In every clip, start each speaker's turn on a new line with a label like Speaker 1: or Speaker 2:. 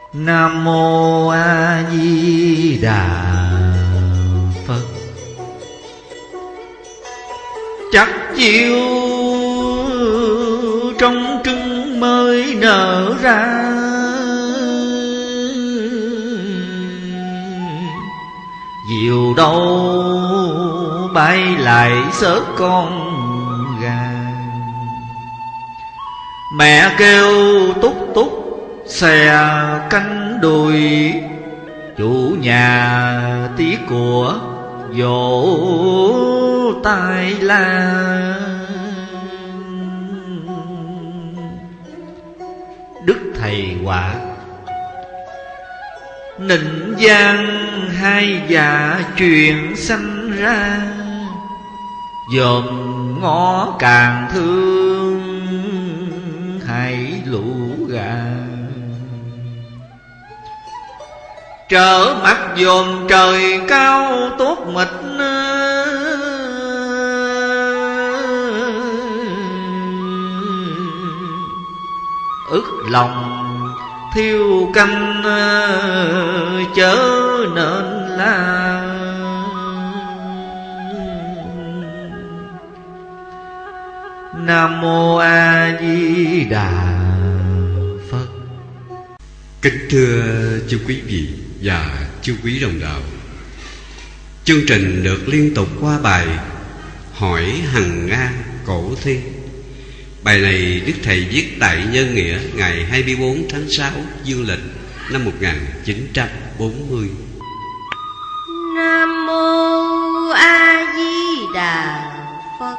Speaker 1: Nam Mô A Di Đà Phật. Chắc chiều trong trứng mới nở ra, diều đâu bay lại xớt con gà. Mẹ kêu túc túc xè cánh đùi, chủ nhà tí của vỗ tay la. Đức Thầy Quả Nịnh gian hai dạ truyền sanh ra, dòm ngó càng thương hai lũ gà. Trở mặt dòm trời cao tốt mịt, ức lòng thiêu canh chớ nên la. Nam Mô A Di Đà Phật.
Speaker 2: Kính thưa chư quý vị và chư quý đồng đạo, chương trình được liên tục qua bài Hỏi Hằng Nga Cổ Thi. Bài này Đức Thầy viết tại Nhân Nghĩa ngày 24 tháng 6 dương lịch năm 1940.
Speaker 3: Nam Mô A Di Đà Phật.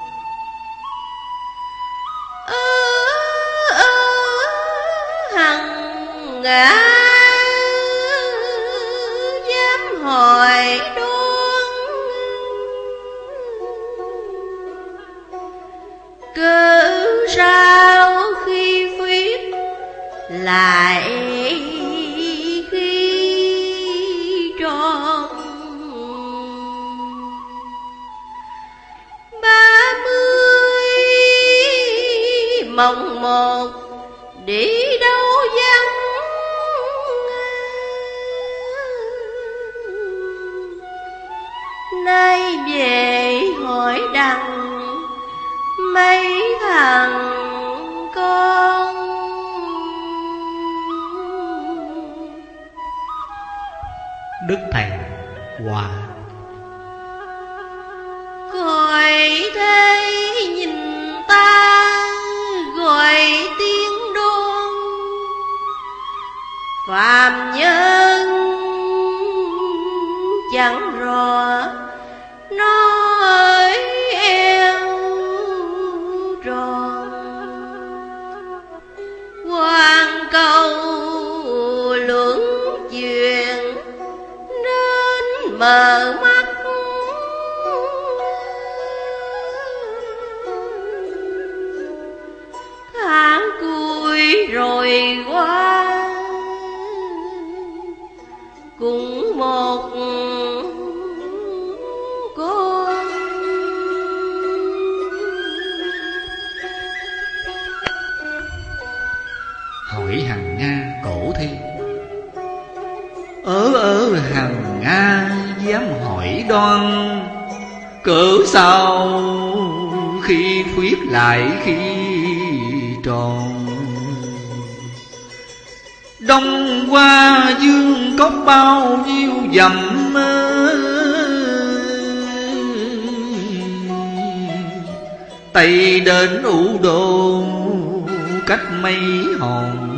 Speaker 3: Hằng Nga dám hỏi đoan, cớ sao khi khuyết lại khi tròn 30 mồng 1 đi đâu vắng. Nay về hỏi đằng mấy thằng con.
Speaker 1: Đức Thầy Quả
Speaker 3: Gọi thế nhìn ta gọi tiếng đôn, phàm nhân chẳng rõ nói eo tròn. Quan cầu luận chuyện nên mở mắt, tháng cuối rồi qua cũng một con.
Speaker 1: Hỏi Hằng Nga Cổ Thi. Hằng Nga dám hỏi đoan, cớ sao khi khuyết lại khi tròn. Đông qua dương cốc bao nhiêu dặm, Tây đến U Đô cách mấy hòn.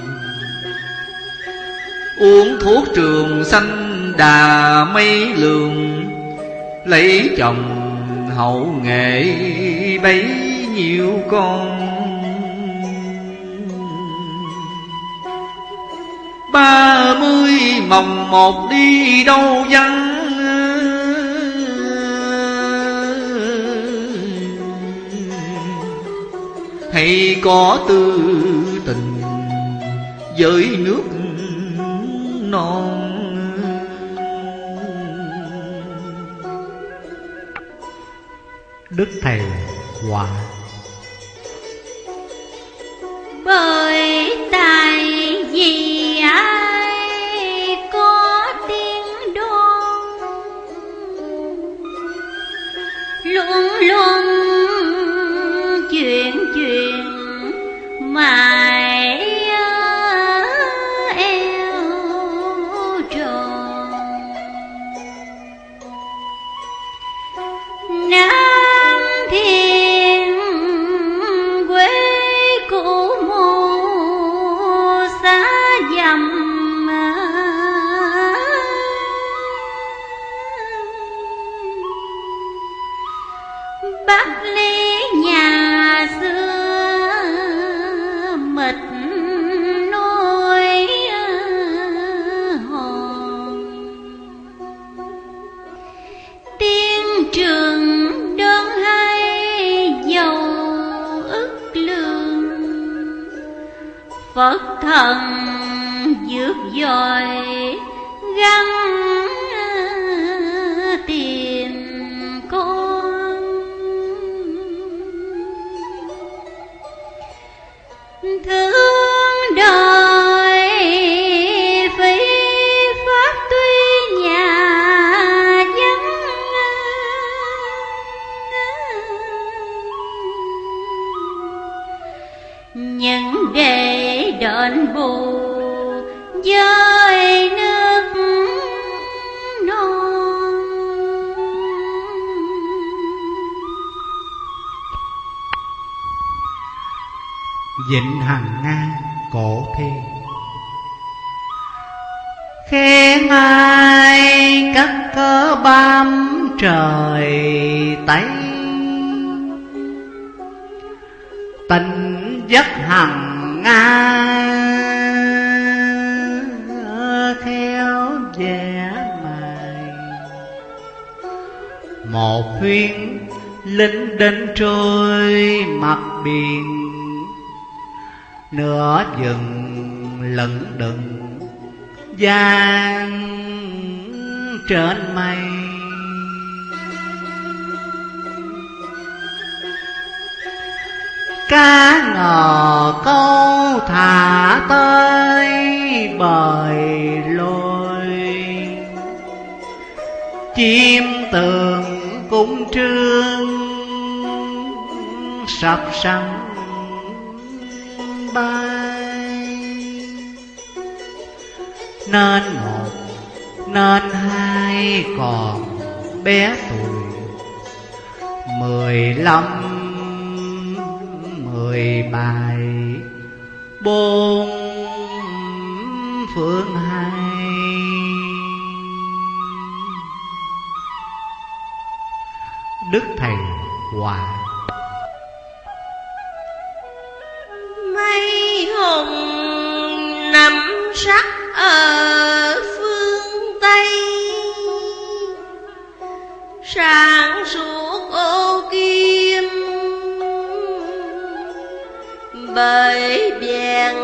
Speaker 1: Uống thuốc trường xanh đà mây lường, lấy chồng hậu nghệ bấy nhiêu con. 30 mồng 1 đi đâu vắng, hay có tư tình với nước non.
Speaker 4: Đức Thầy Quả
Speaker 3: bởi tại vì vượt dòi gắn tìm con. Thương đời phi pháp tuy nhà vắng, nhưng để đền bù với nước non.
Speaker 4: Vịnh Hằng Nga Cổ Thi. Khen ai cất cớ bám trời Tây, tình giấc Hằng Nga khéo vẽ mài. Một thuyền lính đến trôi mặt biển, nửa vừng lững đững vang trên mây. Cá ngò câu thả tới bời lôi, chim tường cung trương sập săng bay. Nên một nên hai còn bé tuổi, 15 17 4 phương hai. Đức Thầy Hòa.
Speaker 3: Mây hùng nằm sắc ở phương Tây, sáng suốt ô kim bởi biển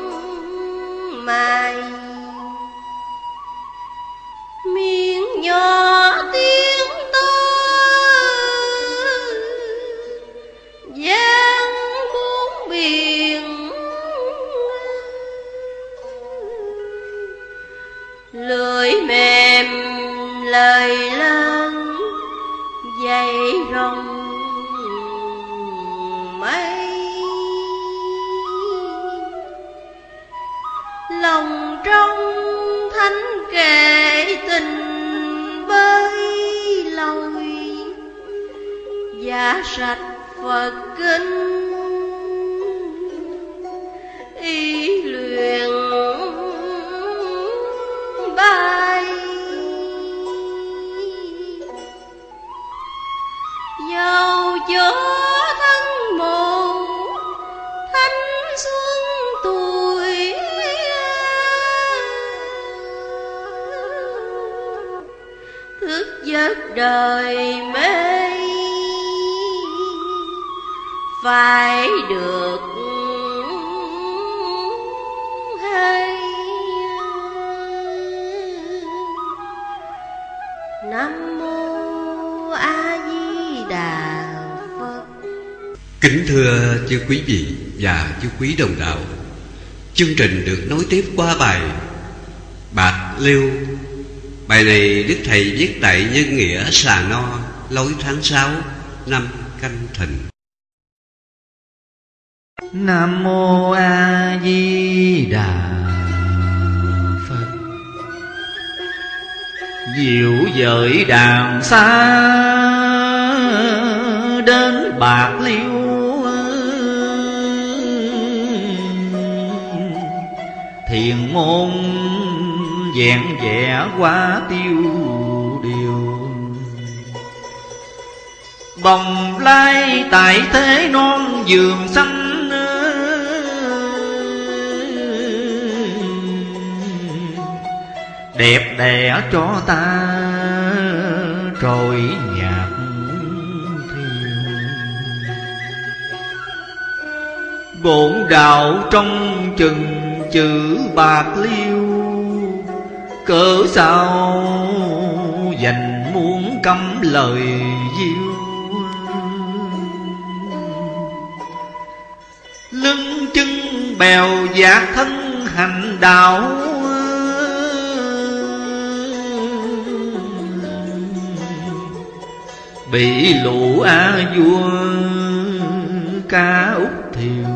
Speaker 3: mai. Miếng nhỏ tiếng to vang bốn biển, lưỡi mềm lời lớn dày rồng mây. Lòng trong thánh kệ tình bơi lội, giả sạch Phật kinh y luyện bay. Dầu gió thân mồ thanh xuân tuổi, thức giấc đời mê phải được hay. Nam mô A Di Đà Phật.
Speaker 2: Kính thưa chư quý vị và chư quý đồng đạo, chương trình được nối tiếp qua bài Bạc Liêu. Bài này Đức Thầy viết tại Nhân Nghĩa Sà No, lối tháng 6 năm Canh Thìn.
Speaker 1: Nam mô A Di Đà Phật. Diệu dời đàn xa đến Bạc Liêu, thiền môn vẹn vẽ quá tiêu điều. Bồng lai tại thế non vườn xanh, đẹp đẽ cho ta trôi nhạc thiêu. Bổn đạo trong chừng chữ bạc liêu, cớ sao dành muốn cấm lời diêu. Lưng chân bèo dạt thân hành đạo, bị lũ a vua ca út thiều.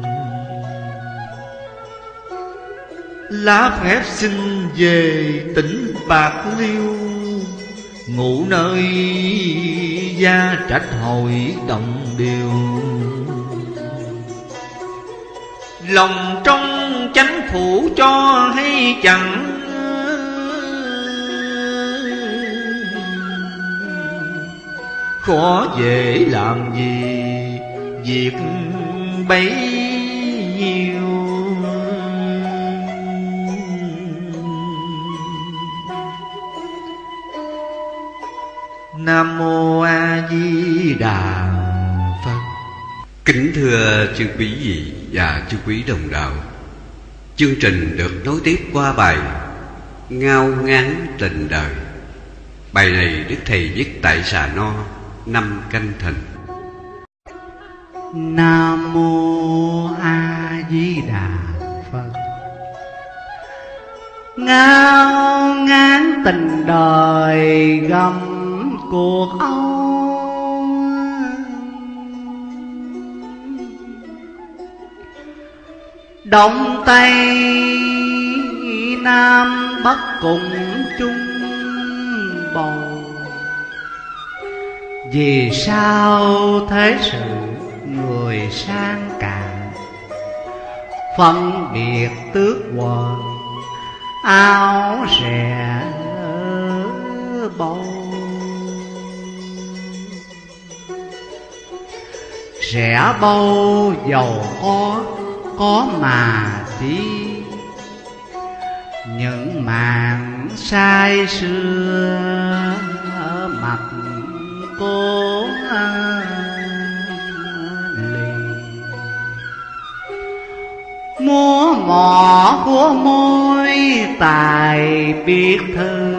Speaker 1: Lá phép xin về tỉnh Bạc Liêu, ngủ nơi Gia Trạch hội đồng điều. Lòng trong chánh phủ cho hay chẳng, khó dễ làm gì việc bấy nhiêu. Nam mô A Di Đà Phật.
Speaker 2: Kính thưa chư quý vị và chư quý đồng đạo, chương trình được nối tiếp qua bài Ngao Ngán Tình Đời. Bài này Đức Thầy viết tại Xà No năm Canh Thìn.
Speaker 4: Nam mô A Di Đà Phật. Ngao ngán tình đời gầm cuộc âu, Đông Tây Nam Bắc cùng chung bầu. Vì sao thế sự người sang cạn, phân biệt tước quần áo rẻ bầu. Rẻ bầu giàu có mà chi, những màn say xưa mặt cô lì. Múa mỏ của môi tài biết thư,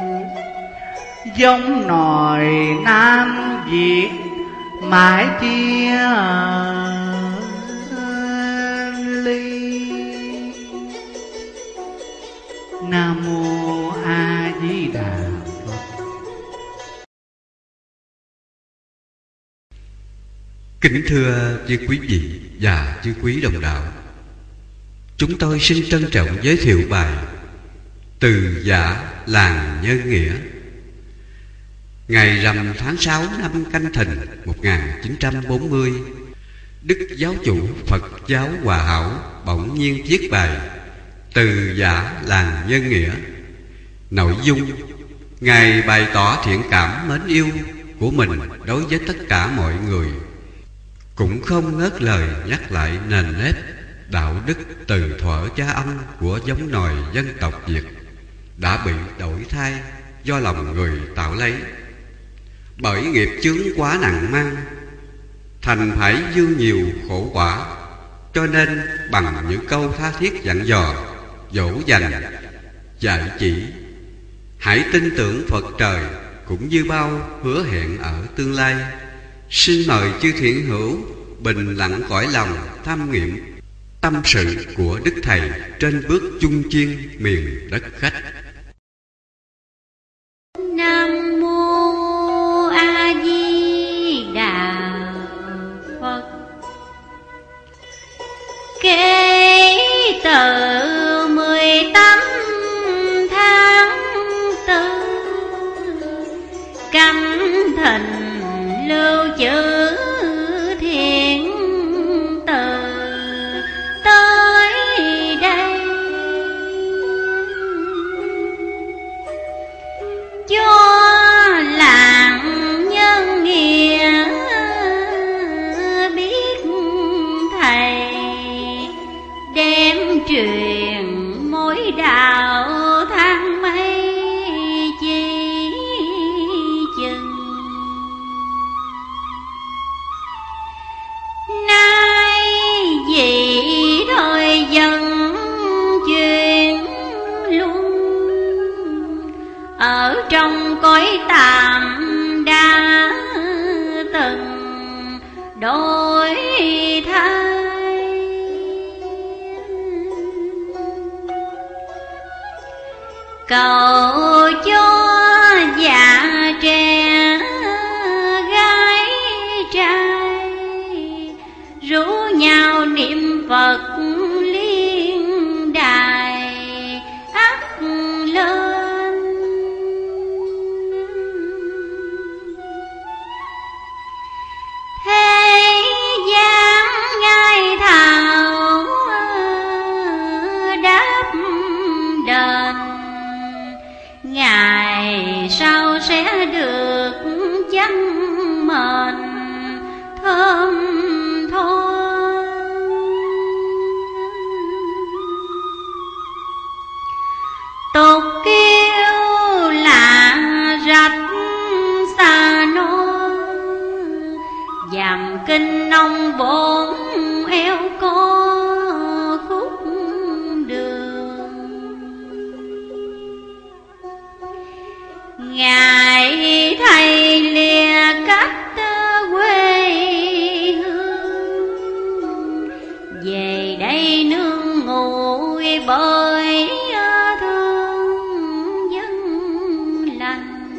Speaker 4: giống nòi Nam Việt mãi chia ly. Nam mô A Di Đà Phật.
Speaker 2: Kính thưa chư quý vị và chư quý đồng đạo, chúng tôi xin trân trọng giới thiệu bài Từ Giả Làng Nhân Nghĩa. Ngày rằm tháng 6 năm Canh Thìn 1940, Đức Giáo chủ Phật giáo Hòa Hảo bỗng nhiên viết bài Từ Giả Làng Nhân Nghĩa. Nội dung Ngài bày tỏ thiện cảm mến yêu của mình đối với tất cả mọi người, cũng không ngớt lời nhắc lại nền nếp đạo đức từ thuở cha ông của giống nòi dân tộc Việt đã bị đổi thay do lòng người tạo lấy. Bởi nghiệp chướng quá nặng mang, thành phải dư nhiều khổ quả, cho nên bằng những câu tha thiết dặn dò, dỗ dành, dạy chỉ, hãy tin tưởng Phật trời cũng như bao hứa hẹn ở tương lai. Xin mời chư thiện hữu bình lặng cõi lòng tham nghiệm tâm sự của Đức Thầy trên bước chung chiên miền đất khách.
Speaker 3: Nam mô A Di Đà Phật. Kể từ 18 tháng 4, Canh Thìn lưu chữ thiện từ tới đây. trong cõi tạm đã từng đổi thay. Cầu cho già trẻ gái trai rủ nhau niệm Phật liên đài ắt lên. Thế gian ngai thảo đáp đền, ngày sau sẽ được chánh mền thơm tho. Tục kêu là rạch xa nô, dàm kinh nông bổn eo có khúc đường. Ngài thầy lìa cách quê hương, về đây nương ngủ bởi thương dân lành.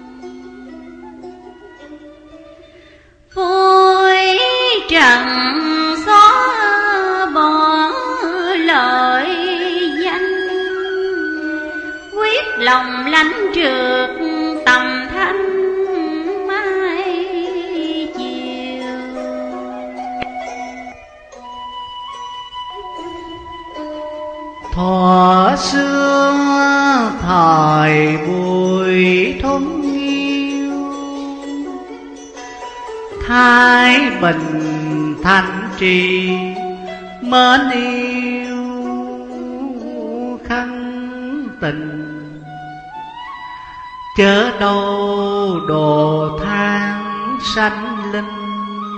Speaker 3: Vui trần xóa bỏ lời danh, quyết lòng lánh trượt tầm thanh mai chiều.
Speaker 4: Thuở xưa thời buổi thuần yêu, thái bình thanh trì mến yêu khăn tình. Chớ đâu đồ than sanh linh,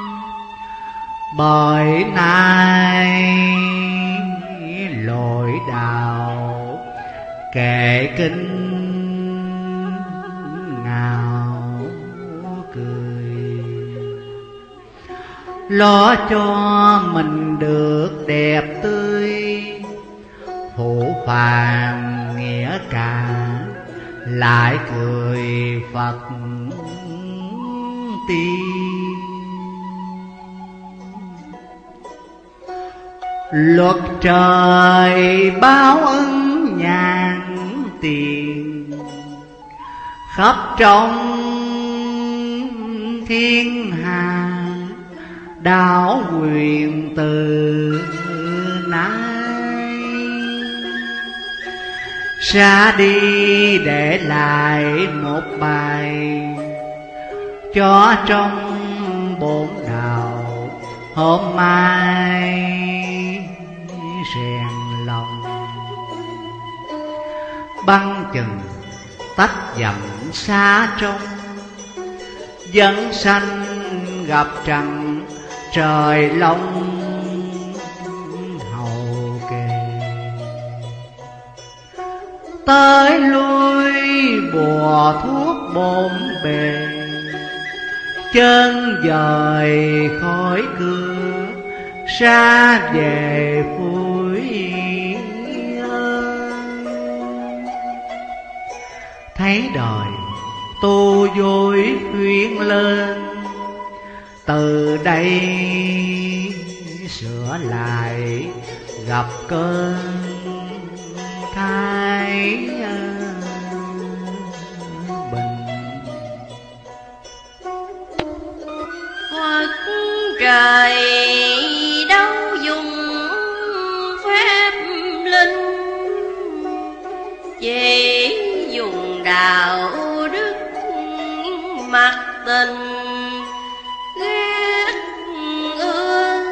Speaker 4: bởi nay lội đào kệ kinh ngào cười. Lo cho mình được đẹp tươi, hữu phàm nghĩa cả lại cười Phật tiên. Luật trời báo ân nhàn tiền, khắp trong thiên hà đảo quyền từ nay. Ra đi để lại một bài cho trong bổn đạo, hôm mai rèn lòng. Băng chừng tách dặm xa trong, dân sanh gặp trần trời long hầu kề. Tới lui bùa thuốc bổn bề, chân dời khỏi cửa xa về phủi ơi. Thấy đời tu vui khuyên lên, từ đây sửa lại gặp cơn thái bình.
Speaker 3: Phật trời đâu dùng phép linh, chỉ dùng đạo đức mặc tình ghét ơn.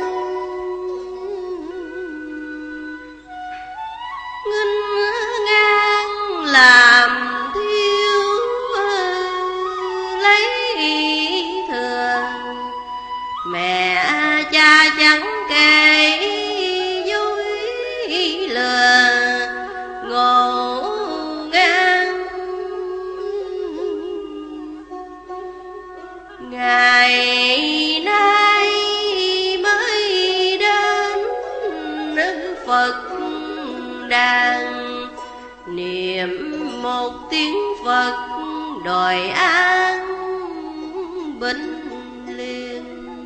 Speaker 3: Nghinh ngang làm thiếu lấy thừa, mẹ cha chẳng kể vui lừa ngộ ngang. một tiếng Phật đòi an bình liền.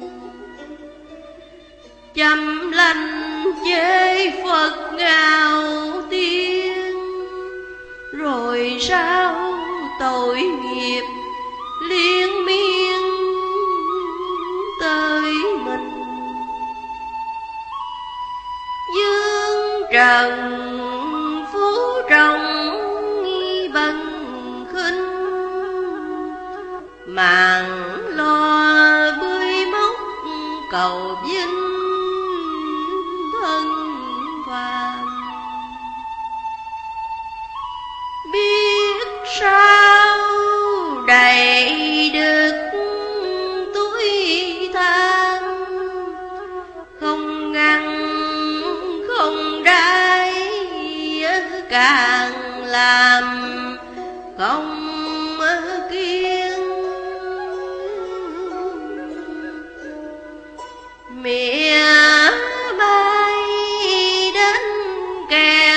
Speaker 3: Chăm lành chế Phật ngào tiếng, rồi sao tội nghiệp liên miên tới mình. Dương trần phú trọng bần khinh, màng lo bươi móc cầu vinh thân phàm. Biết sao đầy được túi than, không ngăn không đai càng làm không kiêng. Mẹ bay đến kẻ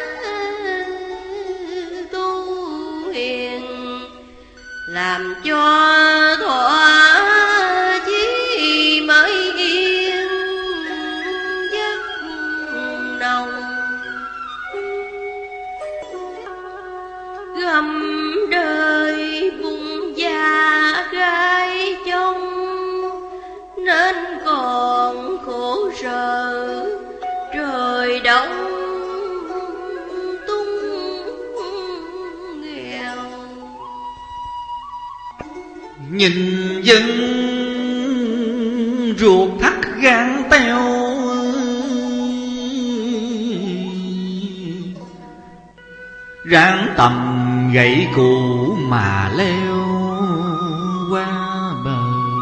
Speaker 3: tu hiền, làm cho thỏa chí mới yên giấc nồng. Gầm đời vùng già gai trong, nên còn khổ sở trời đông tung nghèo.
Speaker 1: Nhìn dân ruột thắt gan teo, ráng tầm gậy cụ mà leo qua bờ.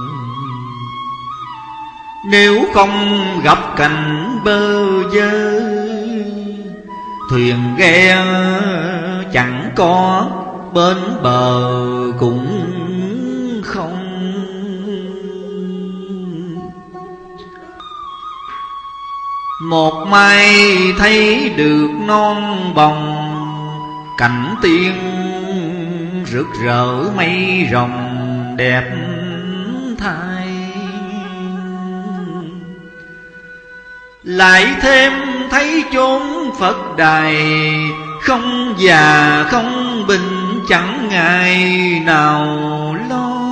Speaker 1: Nếu không gặp cảnh bơ vơ, thuyền ghe chẳng có bên bờ cũng không. Một mai thấy được non bồng, cảnh tiên rực rỡ mây rồng đẹp thay. Lại thêm thấy chốn Phật đài, không già không bệnh chẳng ngày nào lo.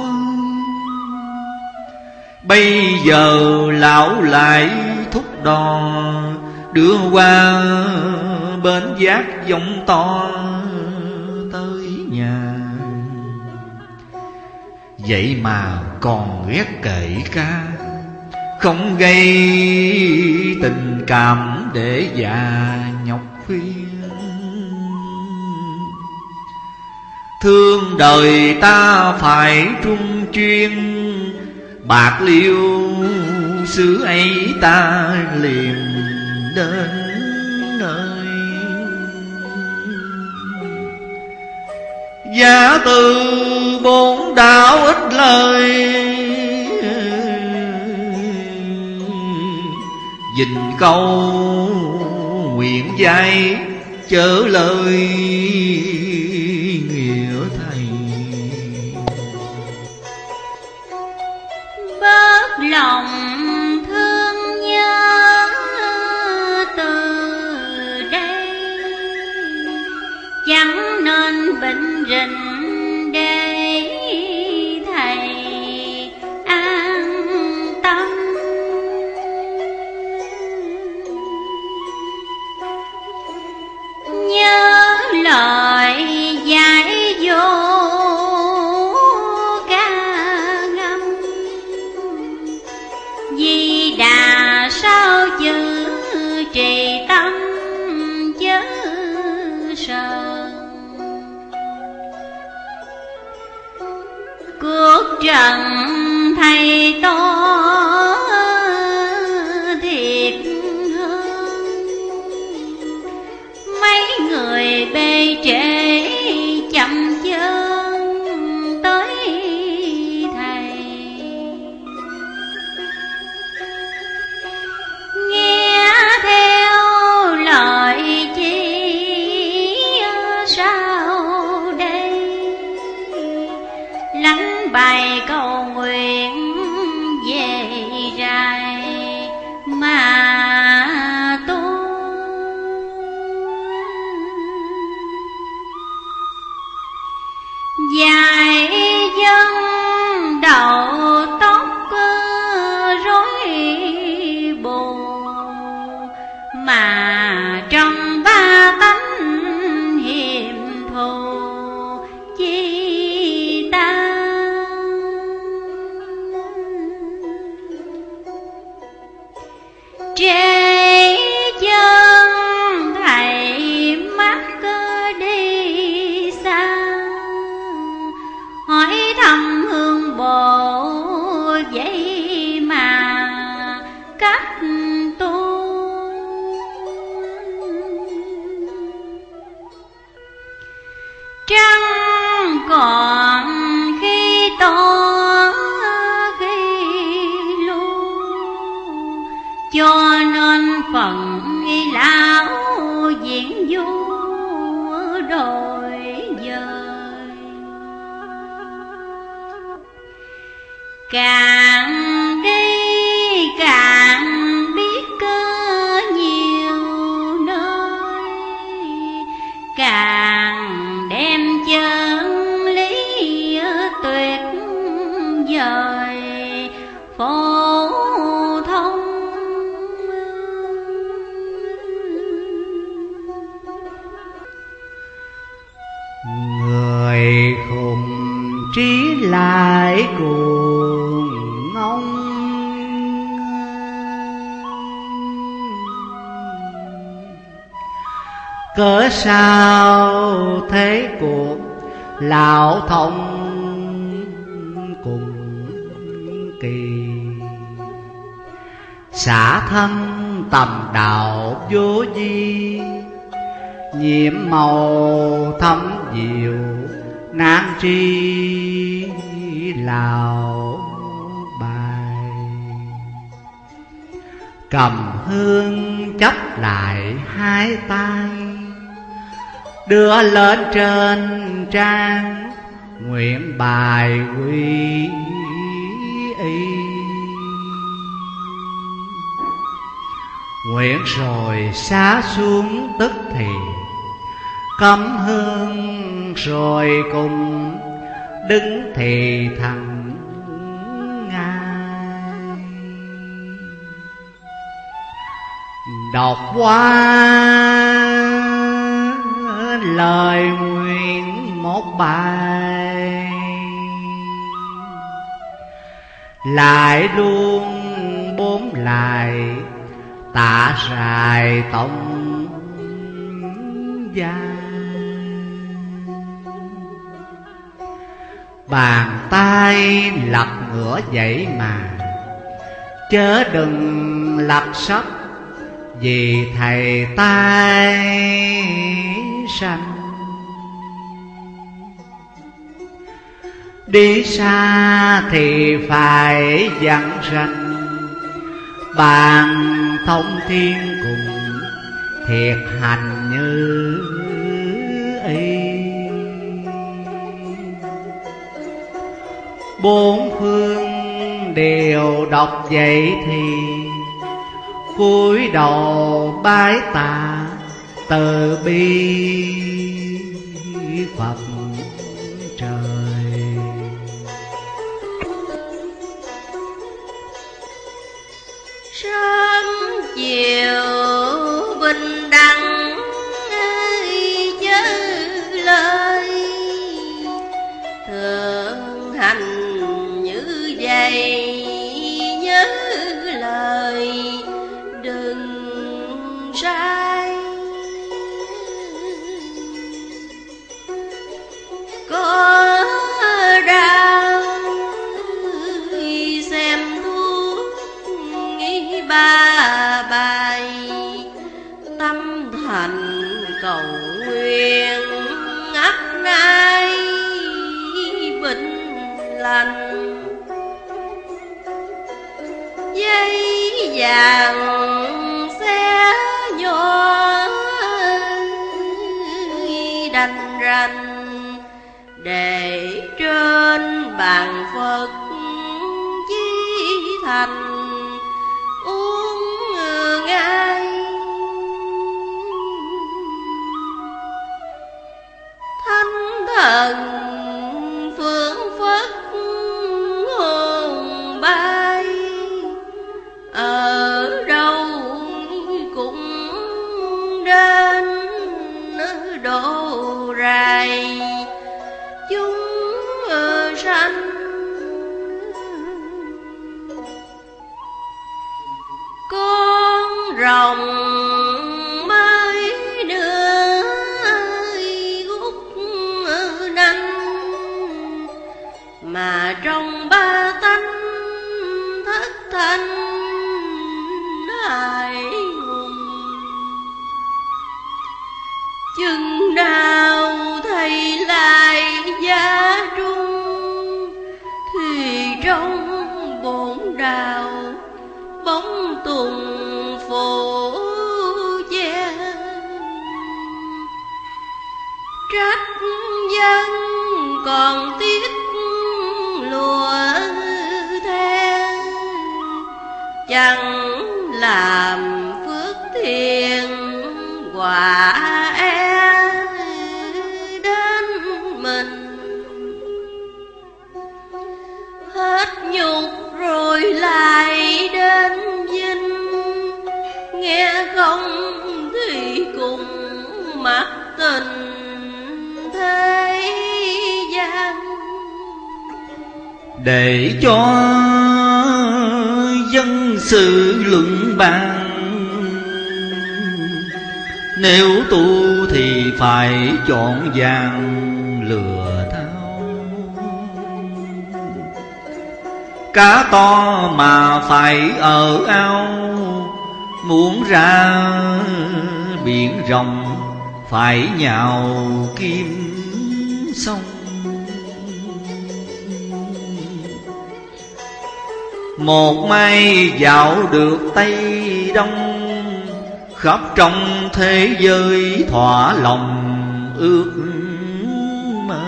Speaker 1: Bây giờ lão lại thúc đò, đưa qua bến giác giọng to tới nhà. Vậy mà còn ghét kể ca, không gây tình cảm để già nhọc khuyên. Thương đời ta phải trung chuyên, bạc liêu xứ ấy ta liền đến nơi. Giả từ bốn đạo ít lời, dình câu nguyện dạy chớ lời nghĩa thầy.
Speaker 3: Bớt lòng thương nhớ từ đây, chẳng nên bệnh rình để thầy an tâm. Nhớ lời dạy dỗ ca ngâm, Di Đà sao chữ trì tâm chớ sờn. Cuộc trần thầy to thiệt hơn, mấy người bê trễ chậm chân tới thầy. Nghe theo lời chỉ sao dài dân đầu tóc rối bù, mà trong ba tánh hiểm thù chi ta. Trễ chân thầy mắt đi xa, hỏi thăm hương bộ vậy mà cách tu. Trăng còn khi tỏ khi lu, cho nên phận lão diễn du đổi dời. Càng đi càng biết cơ nhiều nơi, càng đem chân lý tuyệt vời phổ thông.
Speaker 4: Người khùng trí lại cuồng ngông, cớ sao thế cuộc lão thông cùng kỳ. Xả thân tầm đạo vô vi, nhiễm màu thấm diệu nan tri lão bài. Cầm hương chấp lại hai tay, đưa lên trên trang nguyện bài quy y. Nguyện rồi xá xuống tức thì, cắm hương rồi cùng đứng thì thẳng ngay. Đọc qua lời nguyện một bài, lại luôn bốn lại tạ rài tông gia. Bàn tay lật ngửa vậy mà, chớ đừng lật sấp vì thầy tay sanh. Đi xa thì phải dặn ranh, bàn thông thiên cùng thiệt hành như y. Bốn phương đều đọc vậy thì, cúi đầu bái tạ từ bi Phật trời.
Speaker 3: Sớm chiều bình đẳng chớ lời, thường hành như vậy nhớ lời đừng sai. Có đau xem thuốc nghĩ ba bài, tâm thành cầu nguyện ắt nay vĩnh lành. Dây vàng xe nhỏ đành rành, để trên bàn Phật chí thành uống ngay. Thánh thần rài chúng sanh. Con rồng mới đưa gút nanh, mà trong ba tánh thất thanh hài hùng. Chừng nào thầy lại gia trung, thì trong bổn đạo bóng tùng phổ che. Trách dân còn tiếc lùa the, chẳng làm phước thiện quả e đến mình. Hết nhục rồi lại đến vinh, nghe không thì cùng mặc tình thế gian.
Speaker 1: Để cho dân sự luận bàn, nếu tu thì phải chọn vàng lừa thao. Cá to mà phải ở ao, muốn ra biển rộng phải nhào kim sông. Một mai dạo được Tây Đông, khắp trong thế giới thỏa lòng ước mơ.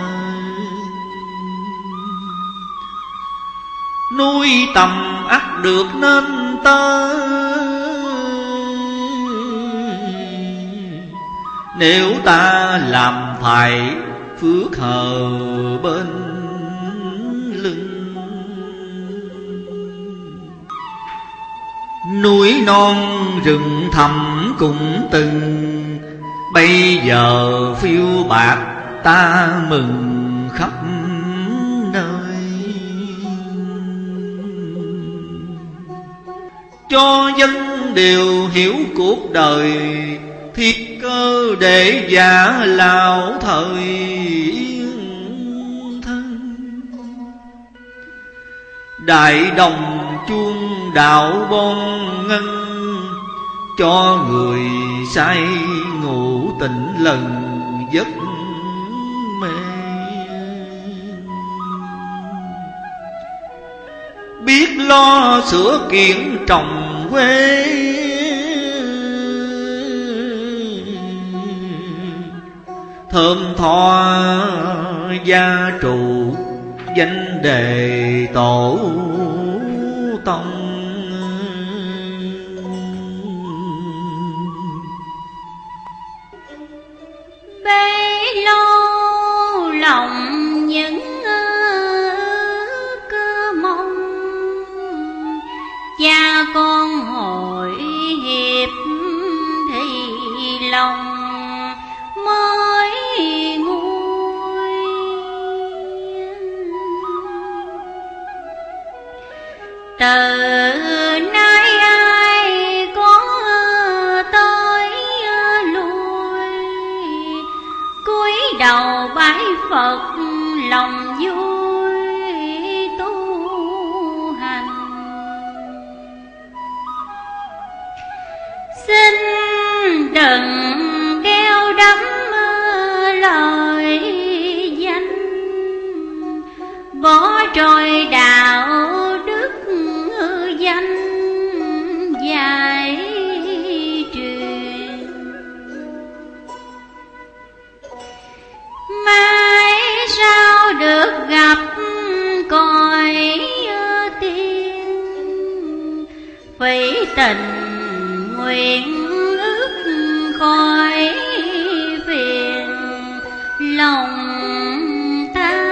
Speaker 1: Nuôi tầm ắt được nên tơ, nếu ta làm phải phước hờ bên lưng. Núi non rừng thẳm cũng từng, bây giờ phiêu bạc ta mừng khắp nơi. Cho dân đều hiểu cuộc đời, thiết cơ để giả lão thời yên thân. Đại đồng chuông đạo bon ngân, cho người say ngủ tỉnh lần giấc mê. Biết lo sửa kiện trồng quê, thơm tho gia trụ danh đề tổ tông.
Speaker 3: Bấy lâu lòng những cơ mong, cha con hội hiệp thì lòng mới nguôi. Từ nay ai có tới lui, cúi đầu bái Phật lòng vui tu hành. Xin đừng kêu đắm lời danh, bỏ trôi đạo đức danh giải truyền. Mai sao được gặp cõi tiên, phỉ tình nguyện ước khỏi phiền lòng ta.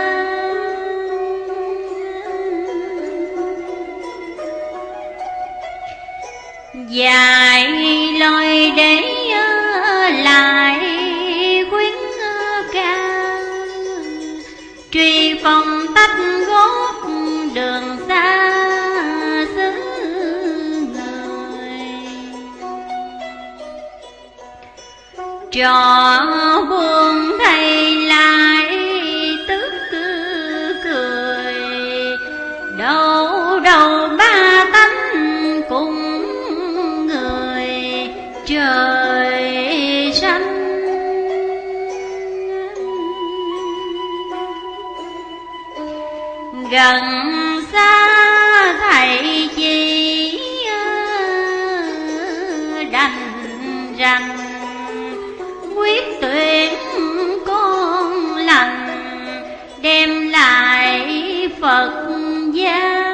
Speaker 3: Dài lời để lại khuyến ca, truy phong tách gót đường xa xứ người. Trò buồn thầy lại tức cười, đâu đâu ba tánh cùng người trời xanh. Gần xa thầy chỉ đành rằng quyết tuyển con lành, đem lại Phật gia.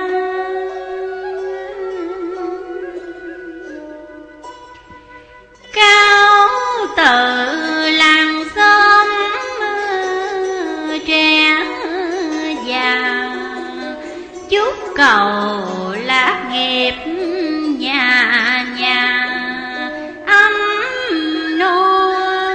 Speaker 3: Cao tự làng xóm trẻ già, chúc cầu lạc nghiệp nhà nhà ấm no.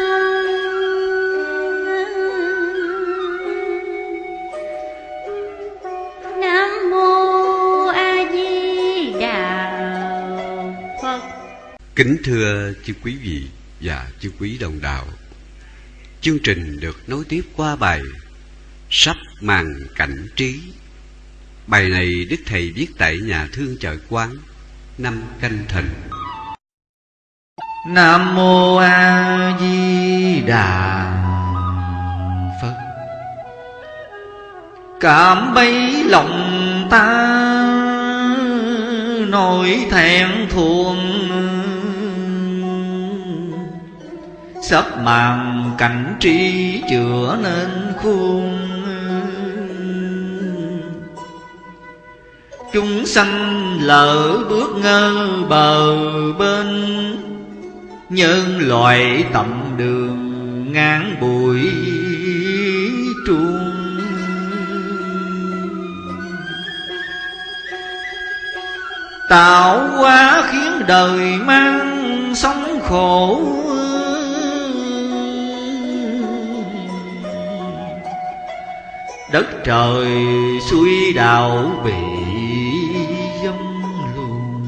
Speaker 3: Nam mô A Di Đà Phật.
Speaker 2: Kính thưa chư quý vị và chư quý đồng đạo, chương trình được nối tiếp qua bài Sắp màn cảnh trí. Bài này Đức Thầy viết tại nhà thương Chợ Quán, năm Canh Thìn.
Speaker 1: Nam mô A Di Đà Phật. Cảm bấy lòng ta nỗi thẹn thuồng, sắp màn cảnh trí chữa nên khuôn. Chúng sanh lỡ bước ngơ bờ bên, nhân loại tầm đường ngán bụi truông. Tạo hóa khiến đời mang sống khổ, đất trời suy đảo bị dông luồng.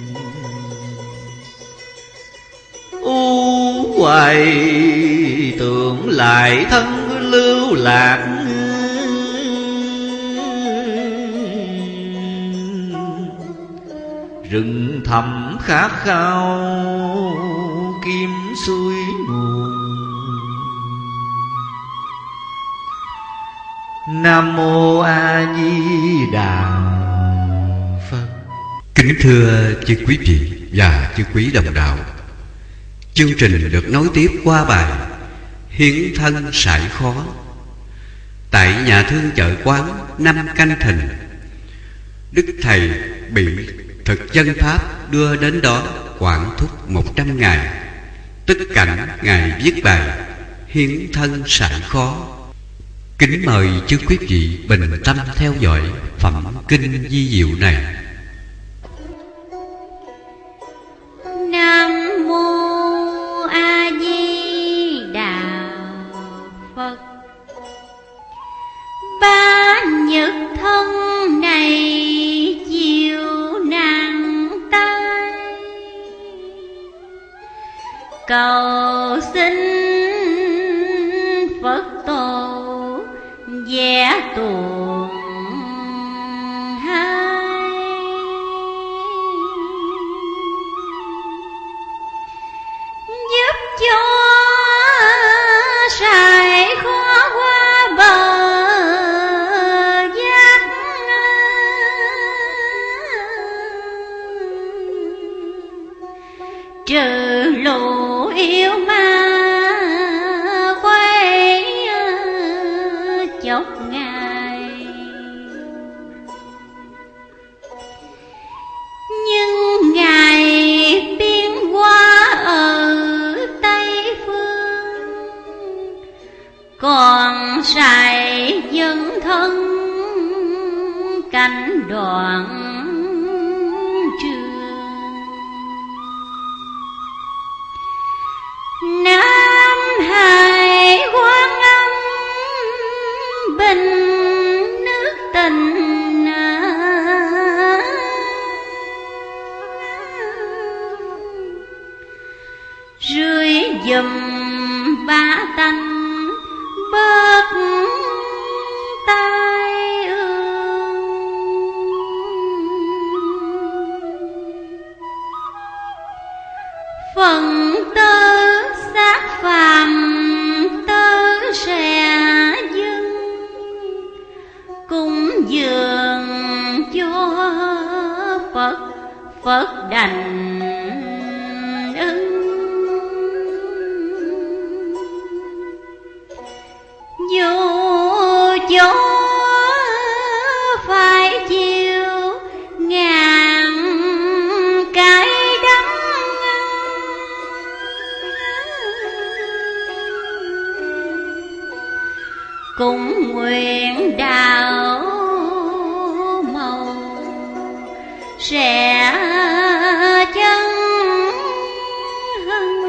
Speaker 1: U hoài tưởng lại thân lưu lạc, rừng thẳm khát khao kim suối nguồn. Nam mô A Di Đà Phật.
Speaker 2: Kính thưa chư quý vị và chư quý đồng đạo, chương trình được nối tiếp qua bài Hiến thân sải khó. Tại nhà thương Chợ Quán, năm Canh Thìn, Đức Thầy bị thực dân Pháp đưa đến đó quản thúc 100 ngày. Tất cảnh Ngài viết bài Hiến thân sải khó. Kính mời chư quý vị bình tâm theo dõi phẩm kinh vi diệu này.
Speaker 3: Nam mô A Di Đà Phật. Ba nhật thân này chịu nạn tai, cầu xin Phật tổ vẽ tuồng hai. Giúp cho sải khó qua bờ giác, trừ lũ yêu ma quay chốc ngày. Nhưng Ngài biến hóa ở Tây Phương, còn sải dân thân cảnh đoạn trường. Nam Hải Quan Âm Bình Phật đành ưng. Dù cho phải chịu ngàn cái đắng, cũng nguyện đạo màu sẽ chân hưng.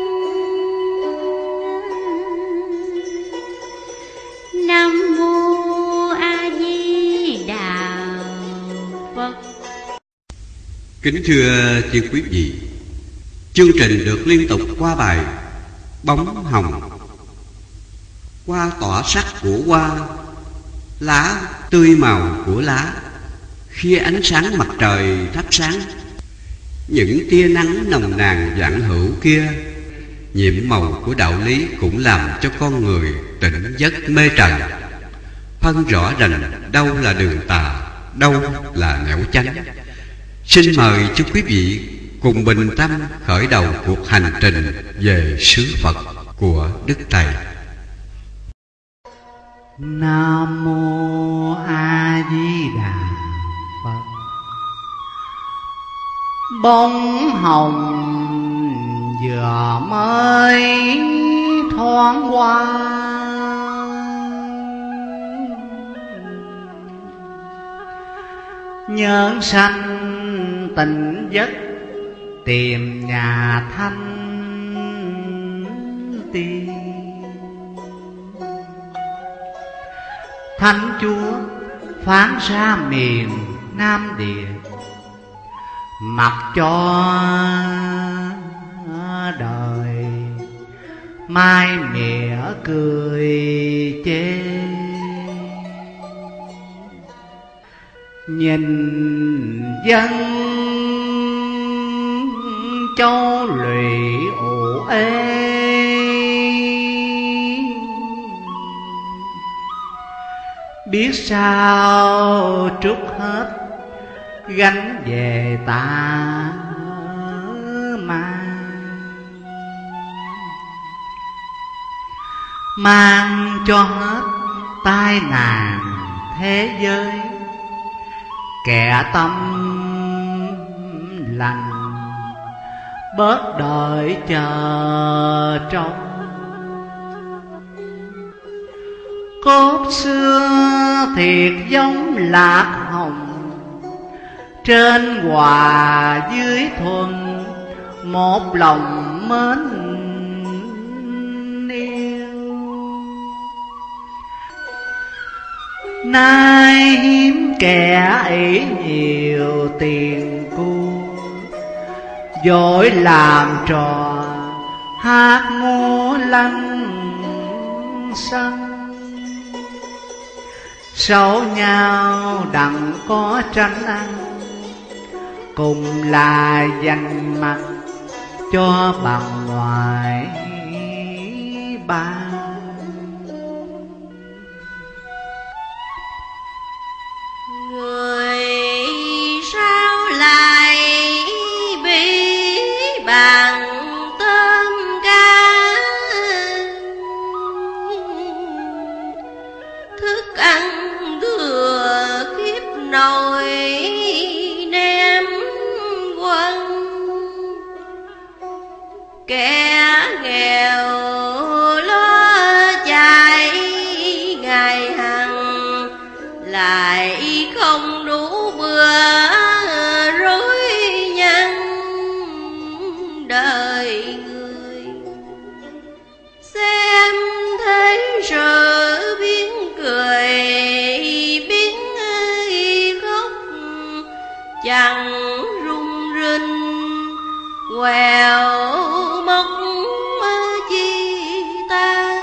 Speaker 3: Nam mô A Di Đà Phật.
Speaker 2: Kính thưa chư quý vị, chương trình được liên tục qua bài Bóng hồng. Hoa tỏa sắc của hoa, lá tươi màu của lá. Khi ánh sáng mặt trời thắp sáng, những tia nắng nồng nàn vạn hữu kia, nhiệm màu của đạo lý cũng làm cho con người tỉnh giấc mê trần, phân rõ rằng đâu là đường tà, đâu là nẻo chánh. Xin mời chúc quý vị cùng bình tâm khởi đầu cuộc hành trình về xứ Phật của Đức Thầy.
Speaker 4: Nam mô A Di Đà Phật. Bóng hồng vừa mới thoáng qua, nhớ sanh tỉnh giấc tìm nhà thanh tiên. Thánh Chúa phán ra miền Nam Địa, mặc cho đời mai mỉa cười chê. Nhìn dân châu lụy ủ ê, biết sao trút hết gánh về ta mang cho hết tai nạn thế giới. Kẻ tâm lành bớt đợi chờ trông, cốt xưa thiệt giống lạc hồng, trên hòa dưới thuần một lòng mến yêu. Nay hiếm kẻ ỷ nhiều tiền của, vội làm trò hát múa lăng xăng. Xấu nhau đặng có tranh ăn, cùng là dành mặt cho bằng ngoại bang.
Speaker 3: Người sao lại bị bàn tôm cá, thức ăn thừa khiếp nồi ném quân. Kẻ nghèo lo chạy ngày hằng, lại không đủ bữa rối nhăn đời người. Xem thế sự biến cười biến khóc, chẳng rung rinh quèo móc chi ta.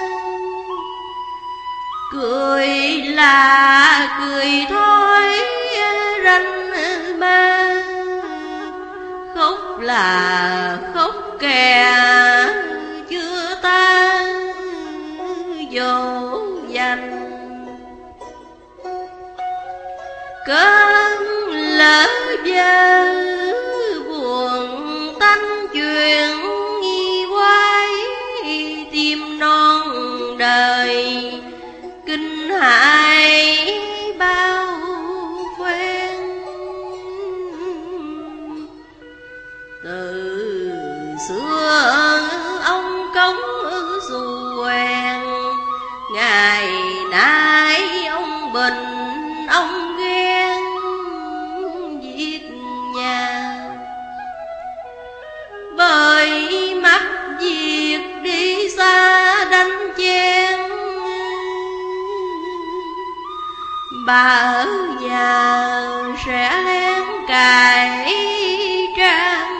Speaker 3: Cười là cười thôi ranh ma, khóc là khóc kẻ chưa ta dỗ dành. Cơn lỡ giờ kinh hãi bao phen. Từ xưa ông cống dù quen, ngày nay ông bình ông ghen giết nhà. Bởi mắt việc đi xa đánh chen, bà ở nhà sẽ lén cài trang.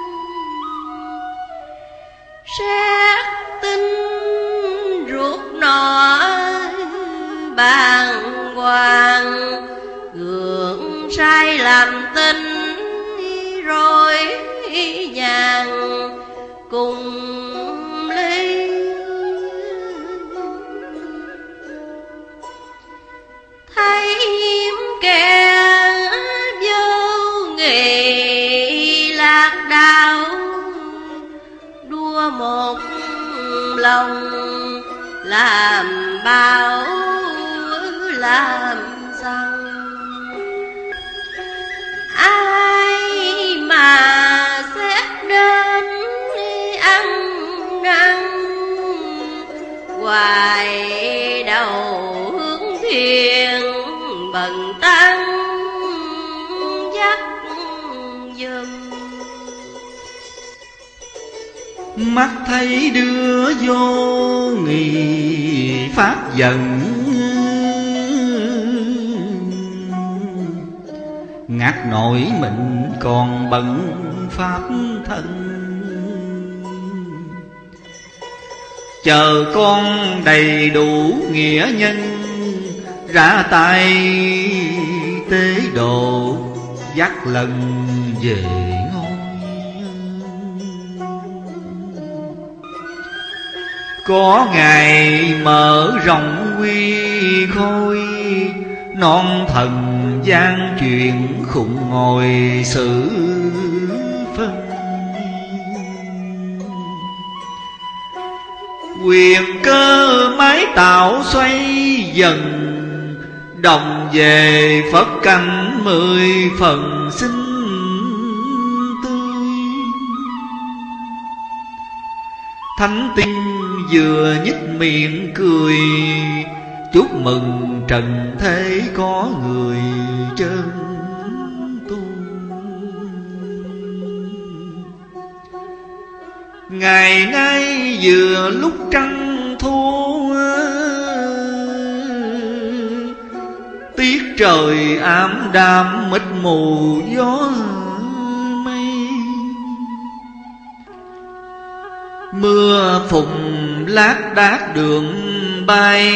Speaker 3: Xét tin ruột nọ bàng hoàng, gượng sai làm tin rồi nhàn cùng ly. Thấy hiếm kẻ vô nghị lạc đạo, đua một lòng làm bao làm sao. Ai mà xét đến ăn năn, hoài đầu hướng thiền bần tăng dắt dùm.
Speaker 1: Mắt thấy đưa vô nghị phát giận, ngát nổi mình còn bận pháp thân. Chờ con đầy đủ nghĩa nhân, ra tay tế độ dắt lần về ngôi. Có ngày mở rộng quy khôi, non thần gian chuyện khùng ngồi xử phân. Quyền cơ mái tạo xoay dần, đồng về phất canh 10 phần xinh tươi. Thánh tinh vừa nhích miệng cười, chúc mừng trần thế có người chân tu. Ngày nay vừa lúc trăng thu, tiết trời ảm đạm mịt mù gió mây. Mưa phùn lác đác đường bay,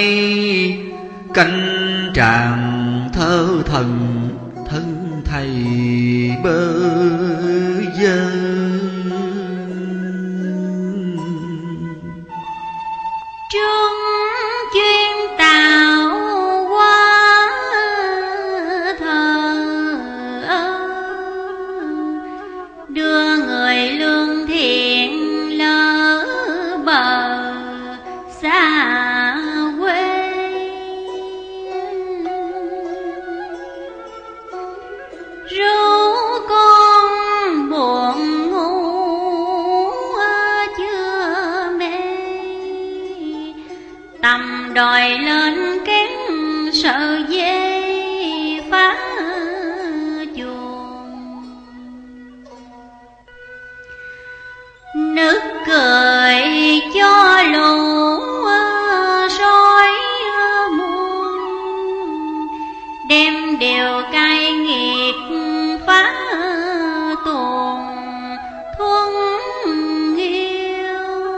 Speaker 1: cánh tràng thơ thần thân thầy bơ vơ.
Speaker 3: Trung chuyên tạo qua thờ, đưa người lương thiện lỡ bờ xa quê. Ru con buồn ngủ chưa mê, tầm đòi lên kén sợ dê phá chuồng. Nước cười cho lũ sói muôn, đem điều cay nghiệt phá tuồng thuần yêu.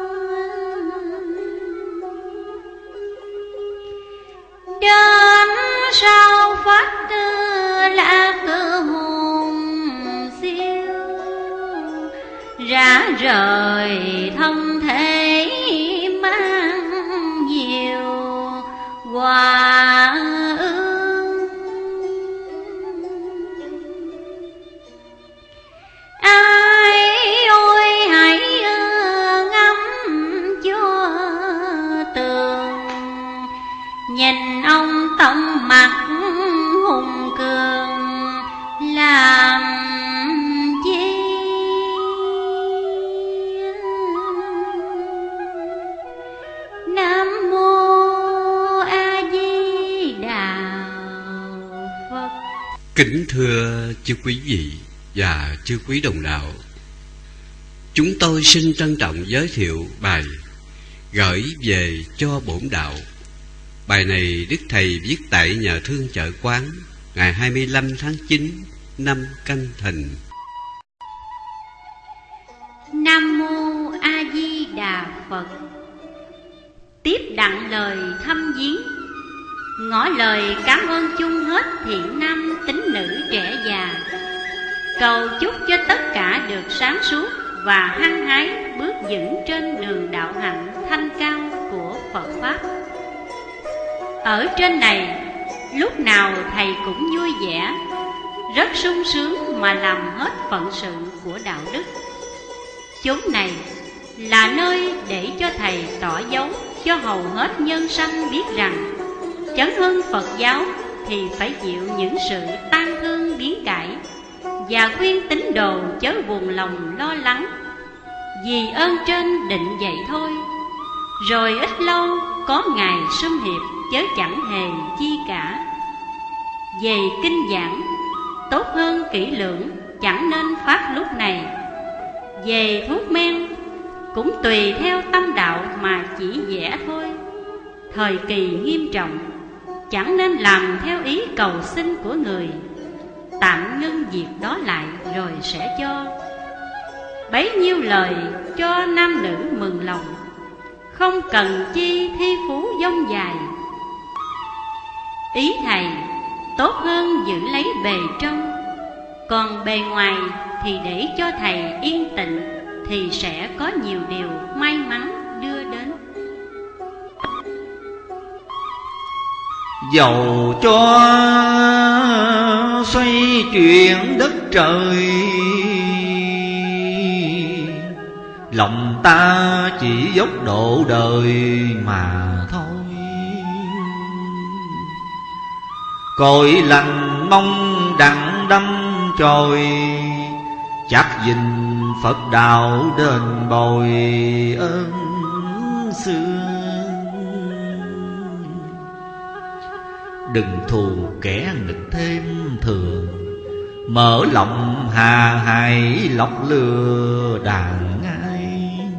Speaker 3: Đến sau phát lạc hồn siêu, rã rời thân thể mang nhiều hòa ương. Ai ôi hãy ngắm cho tường, Nhìn ông tông mặt hùng cường làm chi? Nam mô A Di Đà Phật.
Speaker 2: Kính thưa chư quý vị và chư quý đồng đạo, chúng tôi xin trân trọng giới thiệu bài Gửi về cho bổn đạo. Bài này Đức Thầy viết tại nhà thương Chợ Quán ngày 25 tháng 9 năm Canh Thìn.
Speaker 3: Nam mô A Di Đà Phật. Tiếp đặng lời thăm viếng, ngỏ lời cảm ơn chung hết thiện nam tín nữ trẻ già, cầu chúc cho tất cả được sáng suốt và hăng hái bước vững trên đường đạo hạnh thanh cao của Phật Pháp. Ở trên này, lúc nào thầy cũng vui vẻ, rất sung sướng mà làm hết phận sự của đạo đức. Chốn này là nơi để cho thầy tỏ dấu cho hầu hết nhân sanh biết rằng chấn hưng Phật giáo thì phải chịu những sự tan thương biến cải, và khuyên tín đồ chớ buồn lòng lo lắng, vì ơn trên định vậy thôi. Rồi ít lâu có ngày sum hiệp chớ chẳng hề chi cả. Về kinh giảng tốt hơn kỹ lưỡng chẳng nên phát lúc này. Về thuốc men cũng tùy theo tâm đạo mà chỉ vẽ thôi. Thời kỳ nghiêm trọng chẳng nên làm theo ý cầu xin của người. Tạm ngưng việc đó lại rồi sẽ cho. Bấy nhiêu lời cho nam nữ mừng lòng, không cần chi thi phú dông dài. Ý thầy tốt hơn giữ lấy bề trong, còn bề ngoài thì để cho thầy yên tịnh, thì sẽ có nhiều điều may mắn đưa đến.
Speaker 1: Dầu cho xoay chuyển đất trời, lòng ta chỉ dốc độ đời mà thôi. Cội lành mong đặng đâm chồi, chắc gìn Phật đạo đền bồi ơn xưa. Đừng thù kẻ nghịch thêm thường, mở lòng hà hải lọc lừa đàn ai.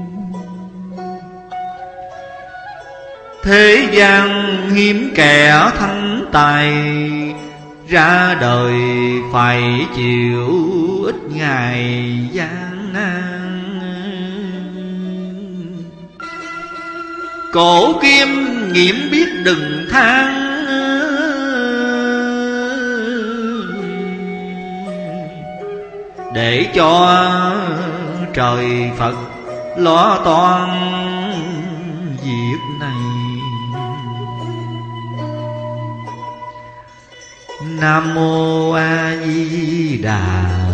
Speaker 1: Thế gian hiếm kẻ thanh tài, ra đời phải chịu ít ngày gian nan. Cổ kim nghiễm biết đừng than, để cho trời Phật lo toan việc này. Nam mô A Di Đà